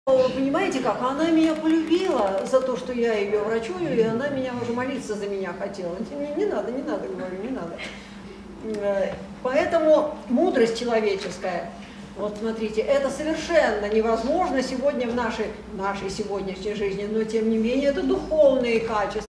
Понимаете как? Она меня полюбила за то, что я ее врачую, и она меня уже молиться за меня хотела. Не надо, говорю, не надо. Поэтому мудрость человеческая, вот смотрите, это совершенно невозможно сегодня в нашей сегодняшней жизни, но тем не менее это духовные качества.